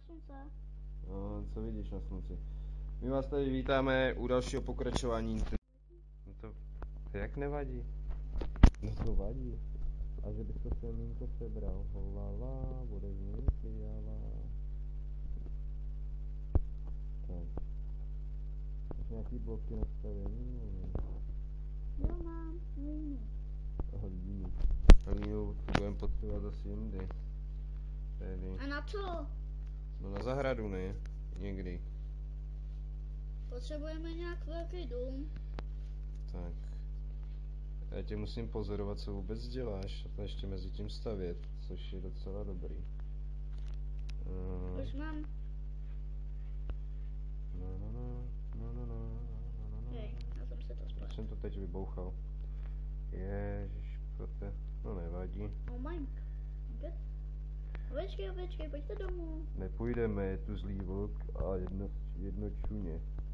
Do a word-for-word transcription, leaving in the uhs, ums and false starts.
slunce. No, co vidíš na slunci? My vás tady vítáme u dalšího pokračování. No to jak nevadí? No to vadí. A že bys to semínko sebral. Holala, bude z něj fiala. Tak. Máš nějaký bloky nastavení? Jo, mám hlínu. Hlínu. Hlínu budeme potřebovat asi jindy. Tady. A na co? No na zahradu, ne? Někdy. Potřebujeme nějak velký dům. Tak. Já tě musím pozorovat, co vůbec děláš a ještě mezi tím stavět, což je docela dobrý. Uh, Už mám. no, no, no, no, no, no, no, no. Hej, já jsem se to Proč spletl. jsem to teď vybouchal? Ježiš, proto, no nevadí. Oh my god. Ovečky, ovečky, pojďte domů. Nepůjdeme, je tu zlý vlk a jedno, jedno čuně.